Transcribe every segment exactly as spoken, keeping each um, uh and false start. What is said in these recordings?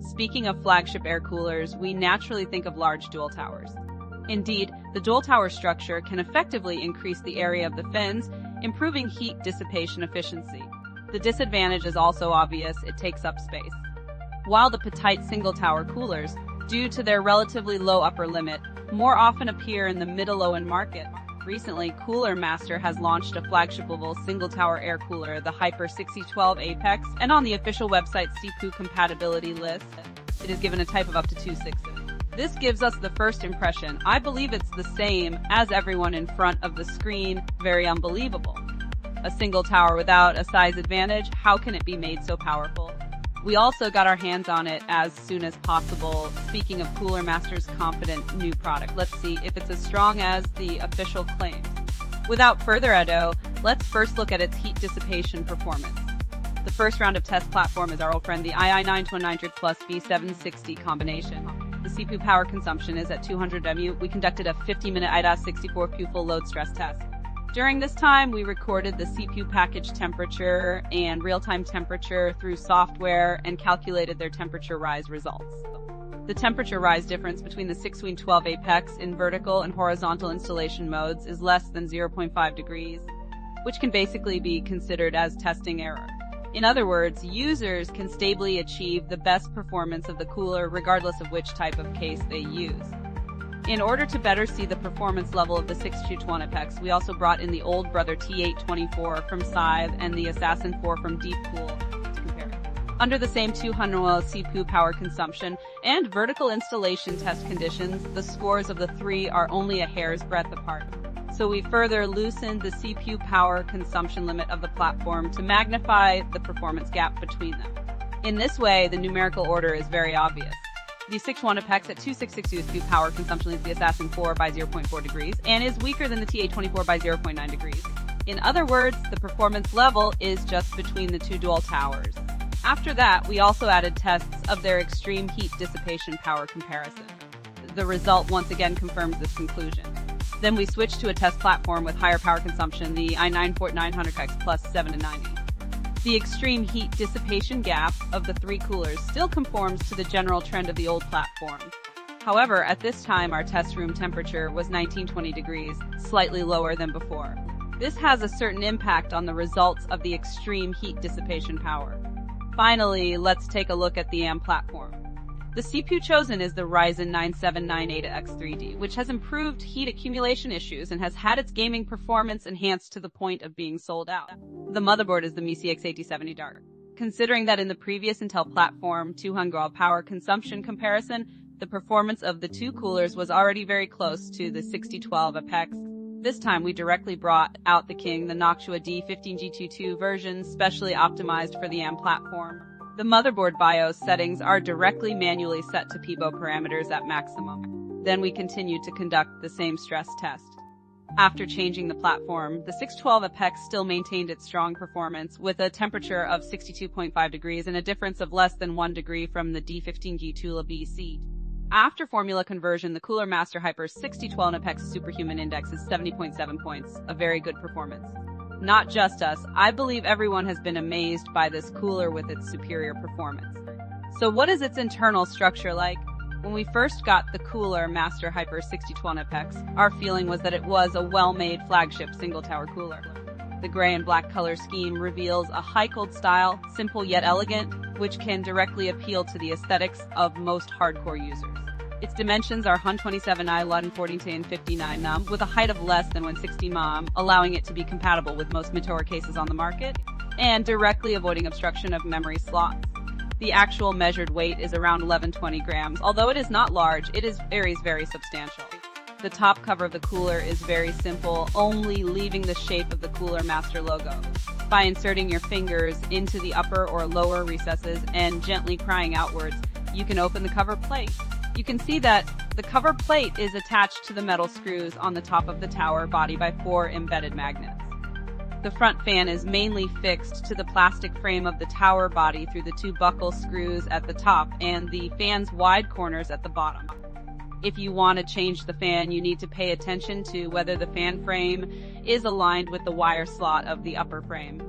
Speaking of flagship air coolers, we naturally think of large dual towers. Indeed, the dual tower structure can effectively increase the area of the fins, improving heat dissipation efficiency. The disadvantage is also obvious: it takes up space. While the petite single tower coolers, due to their relatively low upper limit, more often appear in the middle-low-end market, recently Cooler Master has launched a flagship-level single-tower air cooler, the Hyper sixty twelve Apex, and on the official website C P U compatibility list, it is given a type of up to two sixes. This gives us the first impression. I believe it's the same as everyone in front of the screen. Very unbelievable. A single tower without a size advantage? How can it be made so powerful? We also got our hands on it as soon as possible. Speaking of Cooler Master's confident new product, let's see if it's as strong as the official claims. Without further ado, let's first look at its heat dissipation performance. The first round of test platform is our old friend, the I I nine twenty-nine hundred plus V seven sixty combination. The C P U power consumption is at two hundred watts. We conducted a fifty minute I D A S sixty-four Q full load stress test. During this time, we recorded the C P U package temperature and real-time temperature through software and calculated their temperature rise results. The temperature rise difference between the six twelve Apex in vertical and horizontal installation modes is less than zero point five degrees, which can basically be considered as testing error. In other words, users can stably achieve the best performance of the cooler regardless of which type of case they use. In order to better see the performance level of the six two one Apex, we also brought in the old brother T eight twenty-four from Scythe and the Assassin four from Deepcool to compare. Under the same two hundred watt C P U power consumption and vertical installation test conditions, the scores of the three are only a hair's breadth apart. So we further loosened the C P U power consumption limit of the platform to magnify the performance gap between them. In this way, the numerical order is very obvious. The six one Apex at two six six C P U power consumption leads the Assassin four by zero point four degrees and is weaker than the T eight twenty-four by zero point nine degrees. In other words, the performance level is just between the two dual towers. After that, we also added tests of their extreme heat dissipation power comparison. The result once again confirms this conclusion. Then we switched to a test platform with higher power consumption, the i nine forty-nine hundred X plus seven to ninety. The extreme heat dissipation gap of the three coolers still conforms to the general trend of the old platform. However, at this time our test room temperature was nineteen twenty degrees, slightly lower than before. This has a certain impact on the results of the extreme heat dissipation power. Finally, let's take a look at the A M platform. The C P U chosen is the Ryzen nine seven ninety-eight X three D, which has improved heat accumulation issues and has had its gaming performance enhanced to the point of being sold out. The motherboard is the M E C X eighty seventy Dark. Considering that in the previous Intel platform two hundred watt power consumption comparison, the performance of the two coolers was already very close to the sixty twelve Apex. This time we directly brought out the king, the Noctua D fifteen G twenty-two version, specially optimized for the A M platform. The motherboard BIOS settings are directly manually set to P I B O parameters at maximum. Then we continued to conduct the same stress test. After changing the platform, the six twelve Apex still maintained its strong performance with a temperature of sixty-two point five degrees and a difference of less than one degree from the D fifteen G Tula B seat. After formula conversion, the Cooler Master Hyper sixty twelve Apex superhuman index is seventy point seven points, a very good performance. Not just us, I believe everyone has been amazed by this cooler with its superior performance. So what is its internal structure like? When we first got the Cooler Master Hyper sixty twelve Apex, our feeling was that it was a well-made flagship single-tower cooler. The gray and black color scheme reveals a high-cold style, simple yet elegant, which can directly appeal to the aesthetics of most hardcore users. Its dimensions are one twenty-seven I, eleven forty and fifty-nine num, with a height of less than one sixty millimeters, allowing it to be compatible with most mid-tower cases on the market, and directly avoiding obstruction of memory slots. The actual measured weight is around eleven twenty grams. Although it is not large, it is very, very substantial. The top cover of the cooler is very simple, only leaving the shape of the Cooler Master logo. By inserting your fingers into the upper or lower recesses and gently prying outwards, you can open the cover plate. You can see that the cover plate is attached to the metal screws on the top of the tower body by four embedded magnets. The front fan is mainly fixed to the plastic frame of the tower body through the two buckle screws at the top and the fan's wide corners at the bottom. If you want to change the fan, you need to pay attention to whether the fan frame is aligned with the wire slot of the upper frame.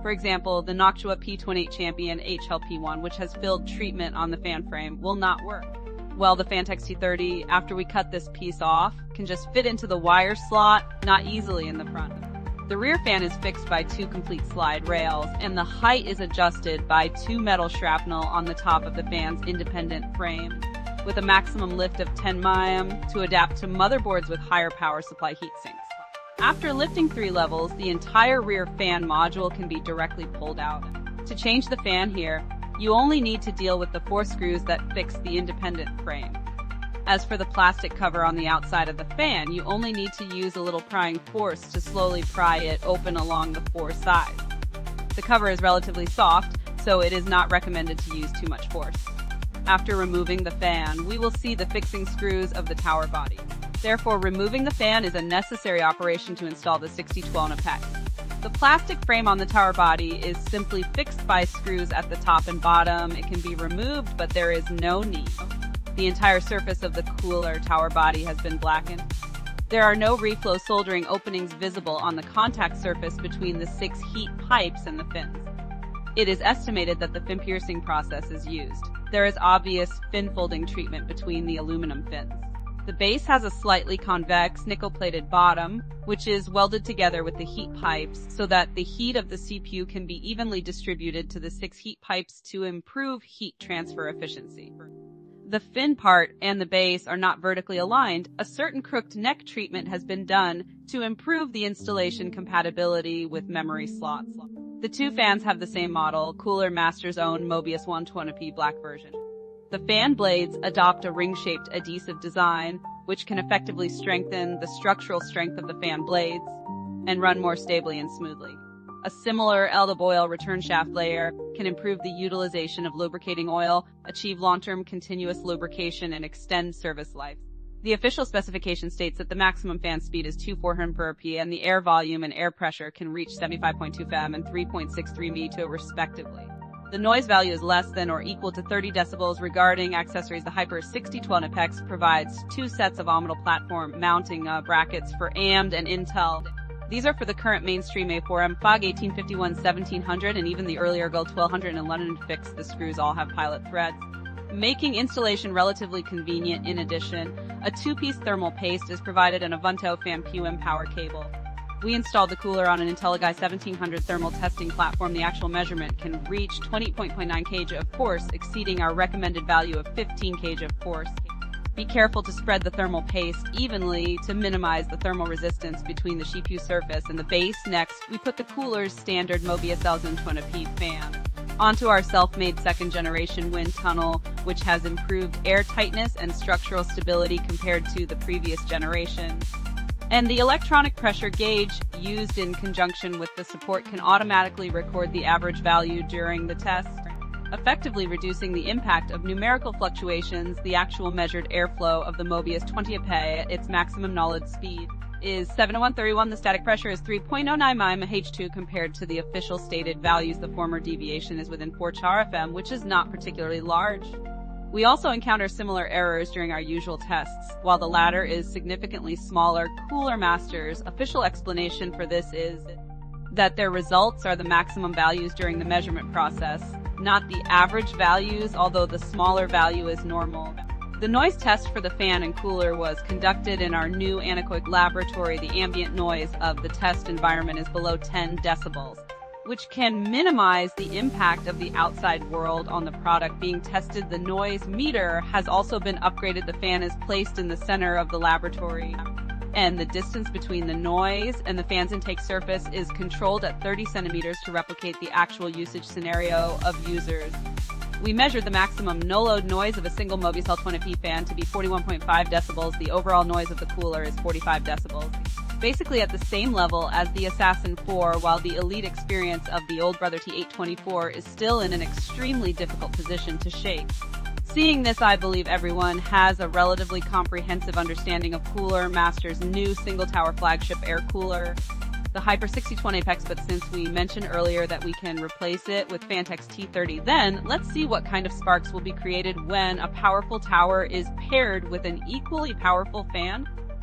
For example, the Noctua P twenty-eight Champion H L P one, which has filled treatment on the fan frame, will not work. Well, the Fantex T thirty, after we cut this piece off, can just fit into the wire slot, not easily in the front. The rear fan is fixed by two complete slide rails, and the height is adjusted by two metal shrapnel on the top of the fan's independent frame, with a maximum lift of ten millimeters to adapt to motherboards with higher power supply heatsinks. After lifting three levels, the entire rear fan module can be directly pulled out. To change the fan here, you only need to deal with the four screws that fix the independent frame. As for the plastic cover on the outside of the fan, you only need to use a little prying force to slowly pry it open along the four sides. The cover is relatively soft, so it is not recommended to use too much force. After removing the fan, we will see the fixing screws of the tower body. Therefore, removing the fan is a necessary operation to install the sixty twelve Apex. The plastic frame on the tower body is simply fixed by screws at the top and bottom. It can be removed, but there is no need. The entire surface of the cooler tower body has been blackened. There are no reflow soldering openings visible on the contact surface between the six heat pipes and the fins. It is estimated that the fin piercing process is used. There is obvious fin folding treatment between the aluminum fins. The base has a slightly convex nickel-plated bottom, which is welded together with the heat pipes so that the heat of the C P U can be evenly distributed to the six heat pipes to improve heat transfer efficiency. The fin part and the base are not vertically aligned. A certain crooked neck treatment has been done to improve the installation compatibility with memory slots. The two fans have the same model, Cooler Master's own Mobius one twenty p black version. The fan blades adopt a ring-shaped adhesive design, which can effectively strengthen the structural strength of the fan blades and run more stably and smoothly. A similar Elda oil return shaft layer can improve the utilization of lubricating oil, achieve long-term continuous lubrication, and extend service life. The official specification states that the maximum fan speed is two thousand four hundred per R P M and the air volume and air pressure can reach seventy-five point two F E M and three point six three M two respectively. The noise value is less than or equal to thirty decibels. Regarding accessories, the Hyper sixty twelve Apex provides two sets of Omnital platform mounting uh, brackets for A M D and Intel. These are for the current mainstream A four M, F O G eighteen fifty-one seventeen hundred, and even the earlier G U L twelve hundred and London Fix. The screws all have pilot threads, making installation relatively convenient. In addition, a two-piece thermal paste is provided and a Vunto fan P U M power cable. We installed the cooler on an IntelliGuy seventeen hundred thermal testing platform. The actual measurement can reach twenty point nine kilograms of force, exceeding our recommended value of fifteen kilograms of force. Be careful to spread the thermal paste evenly to minimize the thermal resistance between the C P U surface and the base. Next, we put the cooler's standard Mobius L one twenty p fan onto our self-made second-generation wind tunnel, which has improved air tightness and structural stability compared to the previous generation. And the electronic pressure gauge used in conjunction with the support can automatically record the average value during the test, effectively reducing the impact of numerical fluctuations. The actual measured airflow of the Mobius twenty A P at its maximum knowledge speed is seven oh one thirty-one. The static pressure is three point oh nine millimeters of H two compared to the official stated values. The former deviation is within four char F M, which is not particularly large. We also encounter similar errors during our usual tests. While the latter is significantly smaller, Cooler Master's official explanation for this is that their results are the maximum values during the measurement process, not the average values, although the smaller value is normal. The noise test for the fan and cooler was conducted in our new anechoic laboratory. The ambient noise of the test environment is below ten decibels, which can minimize the impact of the outside world on the product being tested. The noise meter has also been upgraded. The fan is placed in the center of the laboratory, and the distance between the noise and the fan's intake surface is controlled at thirty centimeters to replicate the actual usage scenario of users. We measured the maximum no-load noise of a single Mobius L twenty p fan to be forty-one point five decibels. The overall noise of the cooler is forty-five decibels. Basically at the same level as the Assassin four, while the elite experience of the old Brother T eight twenty-four is still in an extremely difficult position to shake. Seeing this, I believe everyone has a relatively comprehensive understanding of Cooler Master's new single-tower flagship air cooler, the Hyper sixty twelve Apex. But since we mentioned earlier that we can replace it with Fantex T thirty, then let's see what kind of sparks will be created when a powerful tower is paired with an equally powerful fan.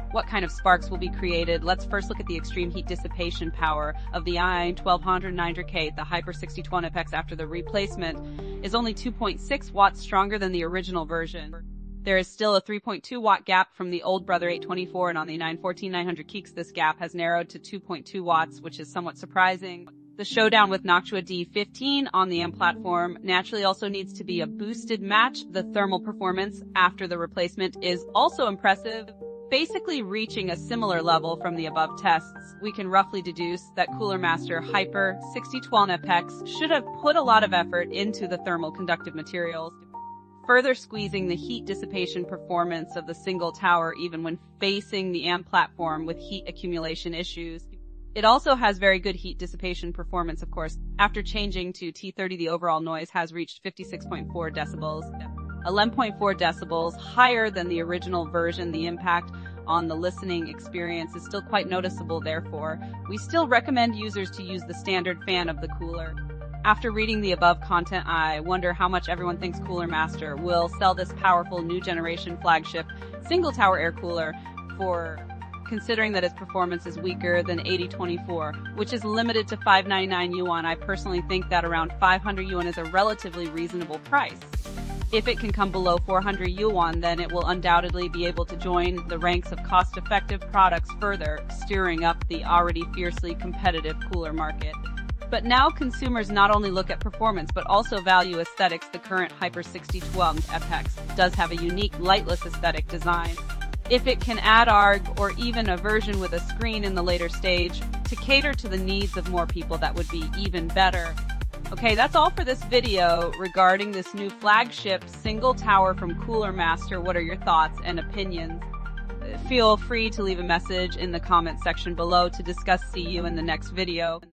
What kind of sparks will be created? Let's first look at the extreme heat dissipation power of the i twelve hundred nine hundred K. The Hyper sixty twelve F X after the replacement is only two point six watts stronger than the original version. There is still a three point two watt gap from the old brother eight twenty-four, and on the nine fourteen nine hundred Keeks this gap has narrowed to two point two watts, which is somewhat surprising. The showdown with Noctua D fifteen on the M platform naturally also needs to be a boosted match. The thermal performance after the replacement is also impressive, basically reaching a similar level from the above tests. We can roughly deduce that Cooler Master Hyper sixty twelve F X should have put a lot of effort into the thermal conductive materials, further squeezing the heat dissipation performance of the single tower even when facing the A M platform with heat accumulation issues. It also has very good heat dissipation performance, of course. After changing to T thirty, the overall noise has reached fifty-six point four decibels, eleven point four decibels higher than the original version. The impact on the listening experience is still quite noticeable. Therefore, we still recommend users to use the standard fan of the cooler. After reading the above content, I wonder how much everyone thinks Cooler Master will sell this powerful new generation flagship single tower air cooler for, considering that its performance is weaker than eighty twenty-four, which is limited to five ninety-nine yuan. I personally think that around five hundred yuan is a relatively reasonable price. If it can come below four hundred yuan, then it will undoubtedly be able to join the ranks of cost-effective products, further stirring up the already fiercely competitive cooler market. But now consumers not only look at performance but also value aesthetics. The current Hyper sixty twelve F X does have a unique lightless aesthetic design. If it can add A R G or even a version with a screen in the later stage to cater to the needs of more people, that would be even better. Okay, that's all for this video regarding this new flagship single tower from Cooler Master. What are your thoughts and opinions? Feel free to leave a message in the comment section below to discuss. See you in the next video.